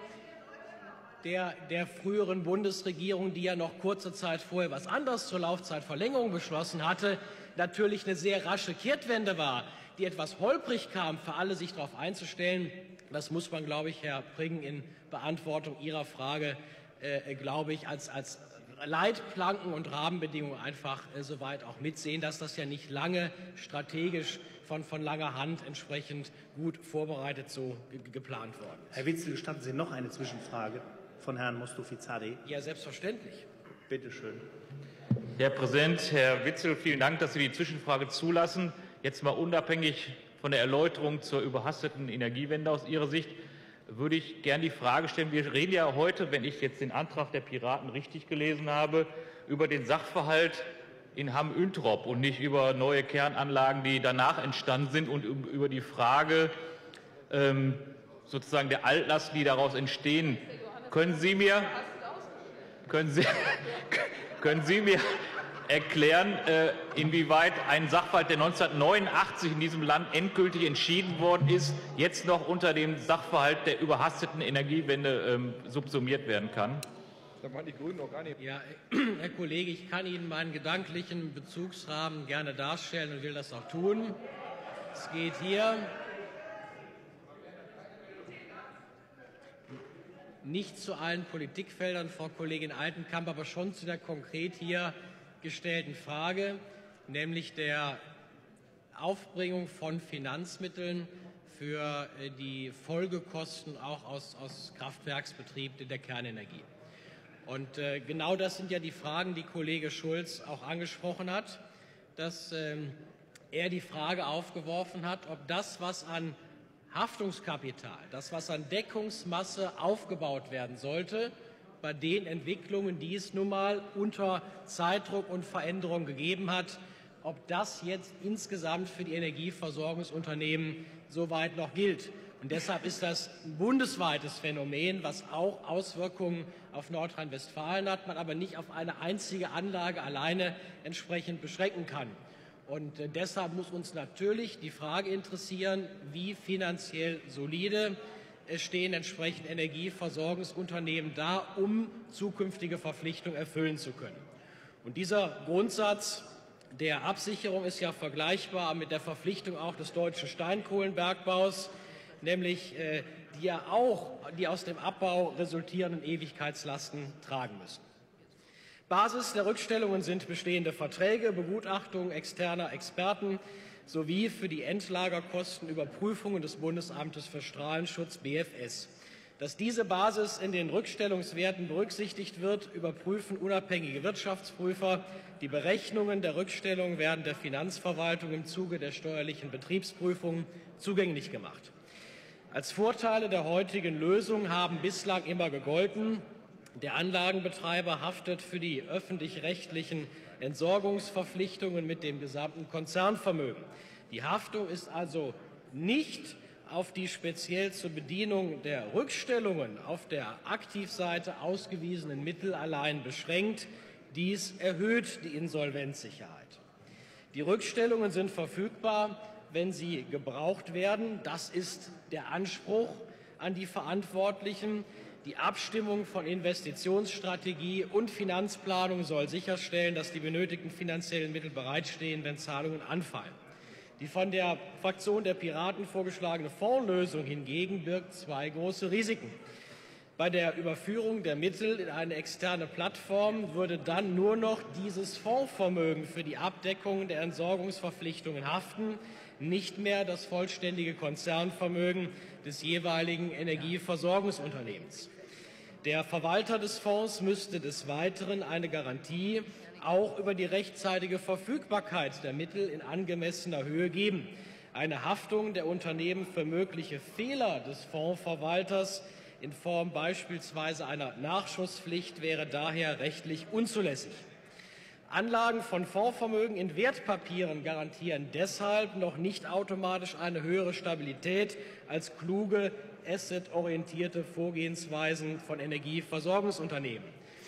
der, der früheren Bundesregierung, die ja noch kurze Zeit vorher was anderes zur Laufzeitverlängerung beschlossen hatte, natürlich eine sehr rasche Kehrtwende war, die etwas holprig kam, für alle sich darauf einzustellen. Das muss man, glaube ich, Herr Priggen, in Beantwortung Ihrer Frage, äh, glaube ich, als, als Leitplanken und Rahmenbedingungen einfach äh, soweit auch mitsehen, dass das ja nicht lange strategisch von, von langer Hand entsprechend gut vorbereitet so ge geplant worden ist. Herr Witzel, gestatten Sie noch eine Zwischenfrage von Herrn Mostofizadeh? Ja, selbstverständlich. Bitte schön. Herr Präsident, Herr Witzel, vielen Dank, dass Sie die Zwischenfrage zulassen. Jetzt mal unabhängig von der Erläuterung zur überhasteten Energiewende aus Ihrer Sicht, würde ich gerne die Frage stellen, wir reden ja heute, wenn ich jetzt den Antrag der Piraten richtig gelesen habe, über den Sachverhalt in Hamm-Üntrop und nicht über neue Kernanlagen, die danach entstanden sind und über die Frage ähm, sozusagen der Altlasten, die daraus entstehen. Können Sie mir, können Sie, können Sie mir erklären, äh, inwieweit ein Sachverhalt, der neunzehnhundertneunundachtzig in diesem Land endgültig entschieden worden ist, jetzt noch unter dem Sachverhalt der überhasteten Energiewende ähm, subsumiert werden kann? Da waren die Grünen noch gar nicht. Ja, Herr Kollege, ich kann Ihnen meinen gedanklichen Bezugsrahmen gerne darstellen und will das auch tun. Es geht hier nicht zu allen Politikfeldern, Frau Kollegin Altenkamp, aber schon zu der konkret hier gestellten Frage, nämlich der Aufbringung von Finanzmitteln für die Folgekosten auch aus, aus Kraftwerksbetrieb der Kernenergie. Und äh, genau das sind ja die Fragen, die Kollege Schulz auch angesprochen hat, dass ähm, er die Frage aufgeworfen hat, ob das, was an Haftungskapital, das, was an Deckungsmasse aufgebaut werden sollte, bei den Entwicklungen, die es nun mal unter Zeitdruck und Veränderung gegeben hat, ob das jetzt insgesamt für die Energieversorgungsunternehmen soweit noch gilt. Und deshalb ist das ein bundesweites Phänomen, was auch Auswirkungen auf Nordrhein-Westfalen hat, man aber nicht auf eine einzige Anlage alleine entsprechend beschränken kann. Und äh, deshalb muss uns natürlich die Frage interessieren, wie finanziell solide stehen entsprechend Energieversorgungsunternehmen da, um zukünftige Verpflichtungen erfüllen zu können. Und dieser Grundsatz der Absicherung ist ja vergleichbar mit der Verpflichtung auch des deutschen Steinkohlenbergbaus, nämlich äh, die ja auch die aus dem Abbau resultierenden Ewigkeitslasten tragen müssen. Basis der Rückstellungen sind bestehende Verträge, Begutachtungen externer Experten. sowie für die Endlagerkostenüberprüfungen des Bundesamtes für Strahlenschutz B F S. Dass diese Basis in den Rückstellungswerten berücksichtigt wird, überprüfen unabhängige Wirtschaftsprüfer. Die Berechnungen der Rückstellung werden der Finanzverwaltung im Zuge der steuerlichen Betriebsprüfung zugänglich gemacht. Als Vorteile der heutigen Lösung haben bislang immer gegolten: Der Anlagenbetreiber haftet für die öffentlich-rechtlichen Entsorgungsverpflichtungen mit dem gesamten Konzernvermögen. Die Haftung ist also nicht auf die speziell zur Bedienung der Rückstellungen auf der Aktivseite ausgewiesenen Mittel allein beschränkt. Dies erhöht die Insolvenzsicherheit. Die Rückstellungen sind verfügbar, wenn sie gebraucht werden. Das ist der Anspruch an die Verantwortlichen. Die Abstimmung von Investitionsstrategie und Finanzplanung soll sicherstellen, dass die benötigten finanziellen Mittel bereitstehen, wenn Zahlungen anfallen. Die von der Fraktion der Piraten vorgeschlagene Fondslösung hingegen birgt zwei große Risiken. Bei der Überführung der Mittel in eine externe Plattform würde dann nur noch dieses Fondsvermögen für die Abdeckung der Entsorgungsverpflichtungen haften, nicht mehr das vollständige Konzernvermögen des jeweiligen Energieversorgungsunternehmens. Der Verwalter des Fonds müsste des Weiteren eine Garantie auch über die rechtzeitige Verfügbarkeit der Mittel in angemessener Höhe geben. Eine Haftung der Unternehmen für mögliche Fehler des Fondsverwalters in Form beispielsweise einer Nachschusspflicht wäre daher rechtlich unzulässig. Anlagen von Fondsvermögen in Wertpapieren garantieren deshalb noch nicht automatisch eine höhere Stabilität als kluge, assetorientierte Vorgehensweisen von Energieversorgungsunternehmen.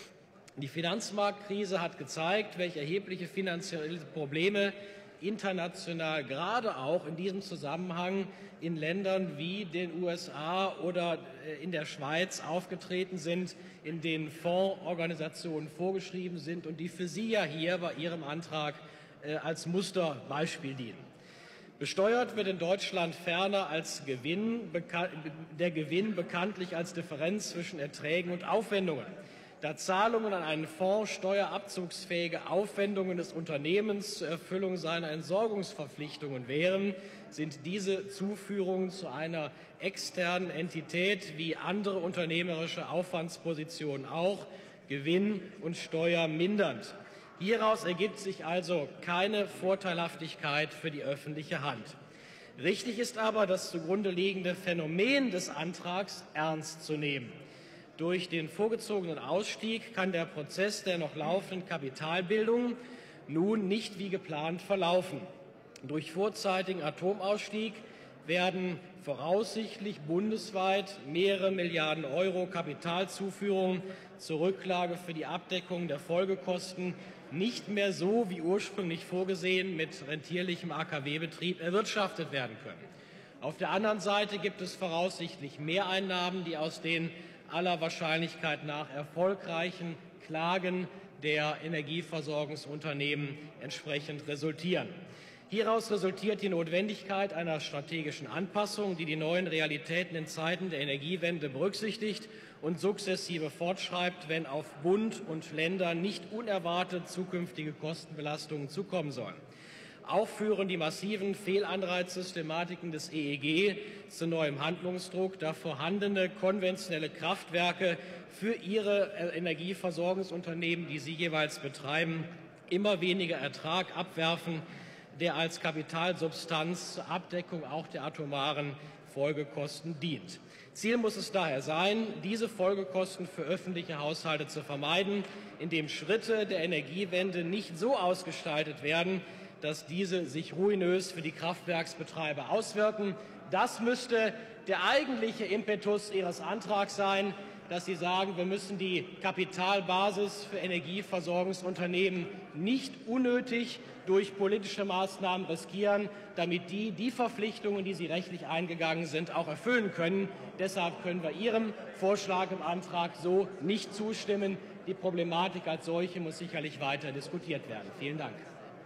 Die Finanzmarktkrise hat gezeigt, welche erhebliche finanzielle Probleme international gerade auch in diesem Zusammenhang in Ländern wie den U S A oder in der Schweiz aufgetreten sind, in denen Fondsorganisationen vorgeschrieben sind und die für Sie ja hier bei Ihrem Antrag als Musterbeispiel dienen. Besteuert wird in Deutschland ferner als Gewinn, der Gewinn bekanntlich als Differenz zwischen Erträgen und Aufwendungen. Da Zahlungen an einen Fonds steuerabzugsfähige Aufwendungen des Unternehmens zur Erfüllung seiner Entsorgungsverpflichtungen wären, sind diese Zuführungen zu einer externen Entität wie andere unternehmerische Aufwandspositionen auch gewinn- und steuermindernd. Hieraus ergibt sich also keine Vorteilhaftigkeit für die öffentliche Hand. Richtig ist aber, das zugrunde liegende Phänomen des Antrags ernst zu nehmen. Durch den vorgezogenen Ausstieg kann der Prozess der noch laufenden Kapitalbildung nun nicht wie geplant verlaufen. Durch vorzeitigen Atomausstieg werden voraussichtlich bundesweit mehrere Milliarden Euro Kapitalzuführungen zur Rücklage für die Abdeckung der Folgekosten nicht mehr so wie ursprünglich vorgesehen mit rentierlichem A K W-Betrieb erwirtschaftet werden können. Auf der anderen Seite gibt es voraussichtlich Mehreinnahmen, die aus den aller Wahrscheinlichkeit nach erfolgreichen Klagen der Energieversorgungsunternehmen entsprechend resultieren. Hieraus resultiert die Notwendigkeit einer strategischen Anpassung, die die neuen Realitäten in Zeiten der Energiewende berücksichtigt und sukzessive fortschreibt, wenn auf Bund und Länder nicht unerwartet zukünftige Kostenbelastungen zukommen sollen. Auch führen die massiven Fehlanreizsystematiken des E E G zu neuem Handlungsdruck, da vorhandene konventionelle Kraftwerke für ihre Energieversorgungsunternehmen, die sie jeweils betreiben, immer weniger Ertrag abwerfen, der als Kapitalsubstanz zur Abdeckung auch der atomaren Folgekosten dient. Ziel muss es daher sein, diese Folgekosten für öffentliche Haushalte zu vermeiden, indem Schritte der Energiewende nicht so ausgestaltet werden, dass diese sich ruinös für die Kraftwerksbetreiber auswirken. Das müsste der eigentliche Impetus Ihres Antrags sein, dass Sie sagen, wir müssen die Kapitalbasis für Energieversorgungsunternehmen nicht unnötig durch politische Maßnahmen riskieren, damit die die Verpflichtungen, die sie rechtlich eingegangen sind, auch erfüllen können. Deshalb können wir Ihrem Vorschlag im Antrag so nicht zustimmen. Die Problematik als solche muss sicherlich weiter diskutiert werden. Vielen Dank.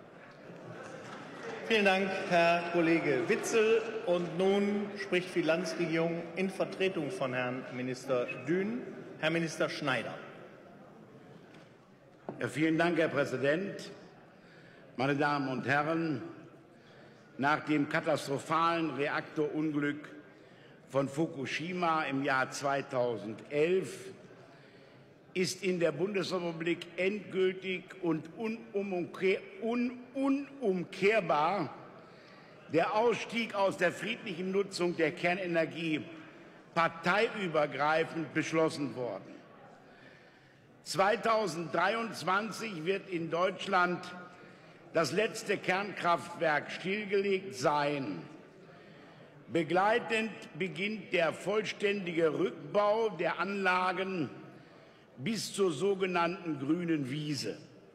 Vielen Dank, Herr Kollege Witzel. Und nun spricht die Landesregierung in Vertretung von Herrn Minister Dün, Herr Minister Schneider. Ja, vielen Dank, Herr Präsident. Meine Damen und Herren, nach dem katastrophalen Reaktorunglück von Fukushima im Jahr zweitausendelf ist in der Bundesrepublik endgültig und unumkehrbar der Ausstieg aus der friedlichen Nutzung der Kernenergie parteiübergreifend beschlossen worden. zweitausenddreiundzwanzig wird in Deutschland das letzte Kernkraftwerk stillgelegt sein. Begleitend beginnt der vollständige Rückbau der Anlagen bis zur sogenannten grünen Wiese.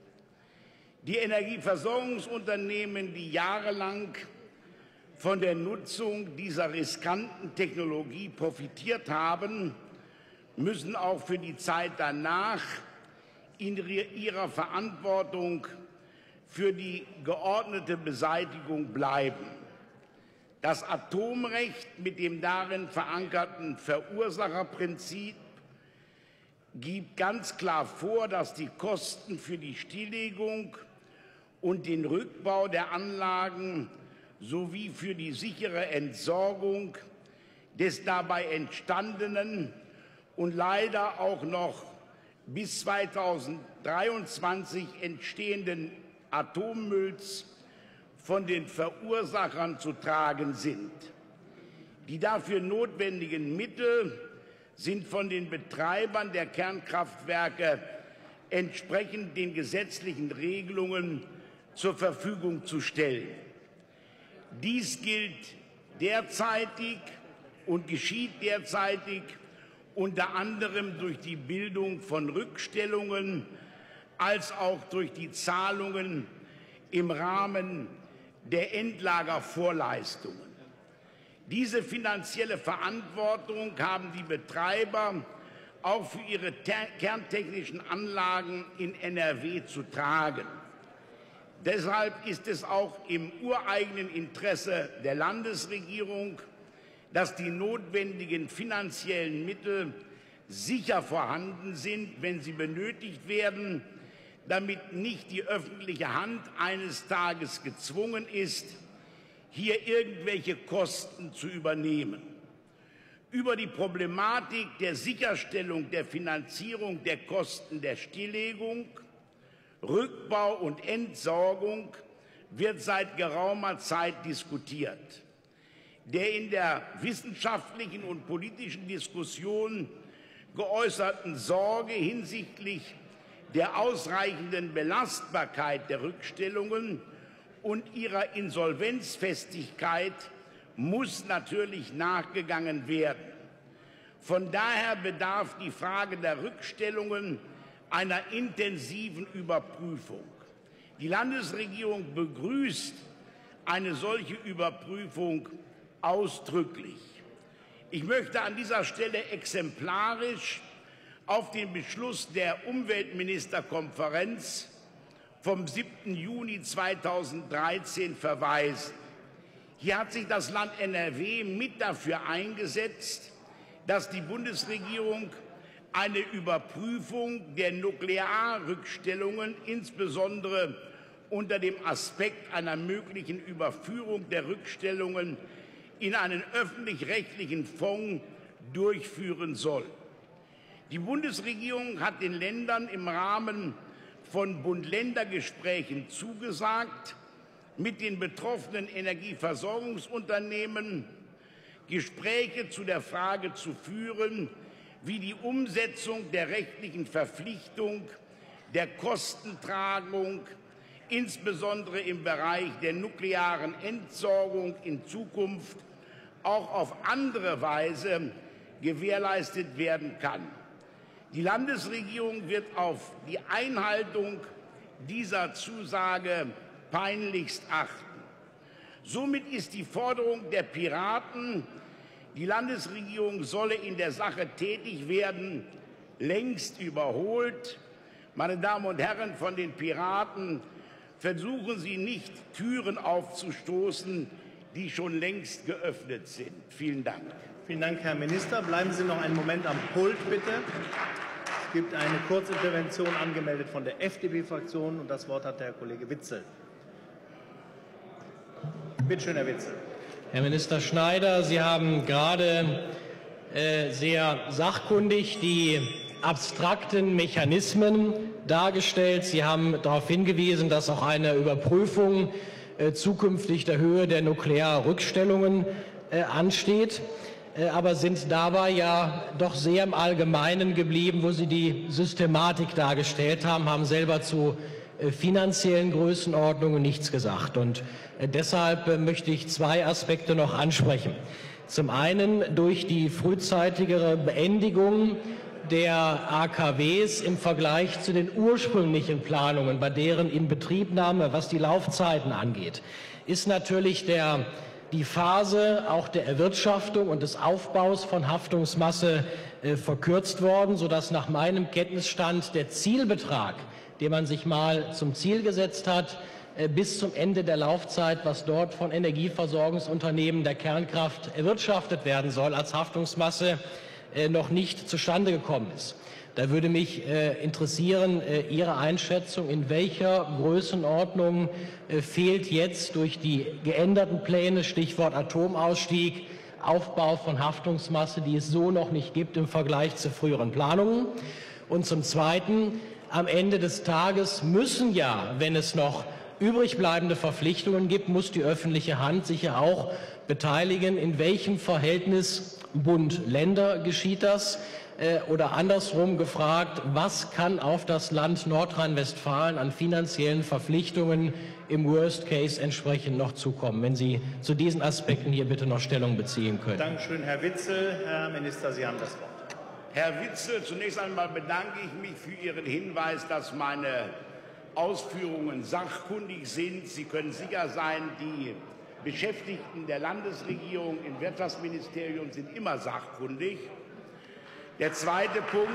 Die Energieversorgungsunternehmen, die jahrelang von der Nutzung dieser riskanten Technologie profitiert haben, müssen auch für die Zeit danach in ihrer Verantwortung für die geordnete Beseitigung bleiben. Das Atomrecht mit dem darin verankerten Verursacherprinzip gibt ganz klar vor, dass die Kosten für die Stilllegung und den Rückbau der Anlagen sowie für die sichere Entsorgung des dabei entstandenen und leider auch noch bis zweitausenddreiundzwanzig entstehenden Atommülls von den Verursachern zu tragen sind. Die dafür notwendigen Mittel sind von den Betreibern der Kernkraftwerke entsprechend den gesetzlichen Regelungen zur Verfügung zu stellen. Dies gilt derzeitig und geschieht derzeitig unter anderem durch die Bildung von Rückstellungen als auch durch die Zahlungen im Rahmen der Endlagervorleistungen. Diese finanzielle Verantwortung haben die Betreiber auch für ihre kerntechnischen Anlagen in N R W zu tragen. Deshalb ist es auch im ureigenen Interesse der Landesregierung, dass die notwendigen finanziellen Mittel sicher vorhanden sind, wenn sie benötigt werden, damit nicht die öffentliche Hand eines Tages gezwungen ist, hier irgendwelche Kosten zu übernehmen. Über die Problematik der Sicherstellung der Finanzierung der Kosten der Stilllegung, Rückbau und Entsorgung wird seit geraumer Zeit diskutiert. Der in der wissenschaftlichen und politischen Diskussion geäußerten Sorge hinsichtlich der ausreichenden Belastbarkeit der Rückstellungen und ihrer Insolvenzfestigkeit muss natürlich nachgegangen werden. Von daher bedarf die Frage der Rückstellungen einer intensiven Überprüfung. Die Landesregierung begrüßt eine solche Überprüfung ausdrücklich. Ich möchte an dieser Stelle exemplarisch auf den Beschluss der Umweltministerkonferenz vom siebten Juni zweitausenddreizehn verweisen. Hier hat sich das Land N R W mit dafür eingesetzt, dass die Bundesregierung eine Überprüfung der Nuklearrückstellungen, insbesondere unter dem Aspekt einer möglichen Überführung der Rückstellungen in einen öffentlich-rechtlichen Fonds durchführen soll. Die Bundesregierung hat den Ländern im Rahmen von Bund-Länder-Gesprächen zugesagt, mit den betroffenen Energieversorgungsunternehmen Gespräche zu der Frage zu führen, wie die Umsetzung der rechtlichen Verpflichtung der Kostentragung, insbesondere im Bereich der nuklearen Entsorgung, in Zukunft auch auf andere Weise gewährleistet werden kann. Die Landesregierung wird auf die Einhaltung dieser Zusage peinlichst achten. Somit ist die Forderung der Piraten, die Landesregierung solle in der Sache tätig werden, längst überholt. Meine Damen und Herren von den Piraten, versuchen Sie nicht, Türen aufzustoßen, die schon längst geöffnet sind. Vielen Dank. Vielen Dank, Herr Minister. Bleiben Sie noch einen Moment am Pult, bitte. Es gibt eine Kurzintervention angemeldet von der F D P-Fraktion, und das Wort hat der Kollege Witzel. Bitte schön, Herr Witzel. Herr Minister Schneider, Sie haben gerade äh, sehr sachkundig die abstrakten Mechanismen dargestellt. Sie haben darauf hingewiesen, dass auch eine Überprüfung äh, zukünftig der Höhe der Nuklearrückstellungen äh, ansteht, äh, aber sind dabei ja doch sehr im Allgemeinen geblieben, wo Sie die Systematik dargestellt haben, haben selber zu äh, finanziellen Größenordnungen nichts gesagt. Und äh, deshalb äh, möchte ich zwei Aspekte noch ansprechen. Zum einen durch die frühzeitigere Beendigung der A K Ws im Vergleich zu den ursprünglichen Planungen, bei deren Inbetriebnahme, was die Laufzeiten angeht, ist natürlich der, die Phase auch der Erwirtschaftung und des Aufbaus von Haftungsmasse äh, verkürzt worden, sodass nach meinem Kenntnisstand der Zielbetrag, den man sich mal zum Ziel gesetzt hat, äh, bis zum Ende der Laufzeit, was dort von Energieversorgungsunternehmen der Kernkraft erwirtschaftet werden soll als Haftungsmasse, noch nicht zustande gekommen ist. Da würde mich äh, interessieren, äh, Ihre Einschätzung, in welcher Größenordnung äh, fehlt jetzt durch die geänderten Pläne, Stichwort Atomausstieg, Aufbau von Haftungsmasse, die es so noch nicht gibt im Vergleich zu früheren Planungen. Und zum Zweiten, am Ende des Tages müssen ja, wenn es noch übrig bleibende Verpflichtungen gibt, muss die öffentliche Hand sich ja auch beteiligen. In welchem Verhältnis Bund-Länder geschieht das? Äh, oder andersrum gefragt, was kann auf das Land Nordrhein-Westfalen an finanziellen Verpflichtungen im Worst Case entsprechend noch zukommen? Wenn Sie zu diesen Aspekten hier bitte noch Stellung beziehen können. Dankeschön, Herr Witzel. Herr Minister, Sie haben das Wort. Herr Witzel, zunächst einmal bedanke ich mich für Ihren Hinweis, dass meine Ausführungen sachkundig sind. Sie können sicher sein, die Beschäftigten der Landesregierung im Wirtschaftsministerium sind immer sachkundig. Der zweite Punkt.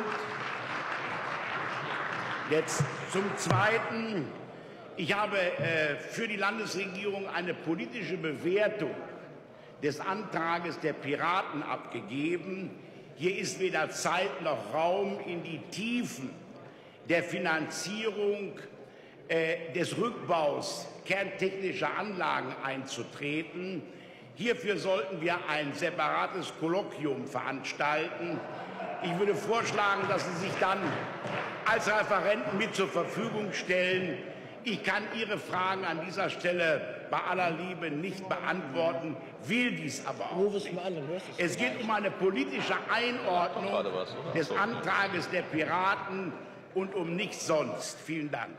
Jetzt zum Zweiten. Ich habe äh, für die Landesregierung eine politische Bewertung des Antrages der Piraten abgegeben. Hier ist weder Zeit noch Raum, in die Tiefen der Finanzierung äh, des Rückbaus kerntechnischer Anlagen einzutreten. Hierfür sollten wir ein separates Kolloquium veranstalten. Ich würde vorschlagen, dass Sie sich dann als Referenten mit zur Verfügung stellen. Ich kann Ihre Fragen an dieser Stelle bei aller Liebe nicht beantworten, will dies aber auch nicht. Es geht um eine politische Einordnung des Antrages der Piraten und um nichts sonst. Vielen Dank.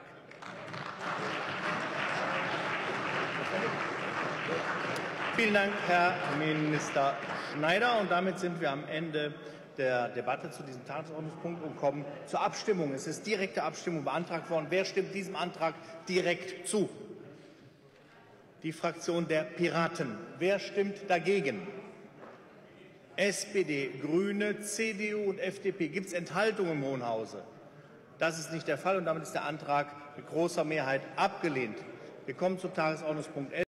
Vielen Dank, Herr Minister Schneider. Und damit sind wir am Ende der Debatte zu diesem Tagesordnungspunkt und kommen zur Abstimmung. Es ist direkte Abstimmung beantragt worden. Wer stimmt diesem Antrag direkt zu? Die Fraktion der Piraten. Wer stimmt dagegen? S P D, Grüne, C D U und F D P. Gibt es Enthaltungen im Hohen Hause? Das ist nicht der Fall und damit ist der Antrag mit großer Mehrheit abgelehnt. Wir kommen zum Tagesordnungspunkt elf.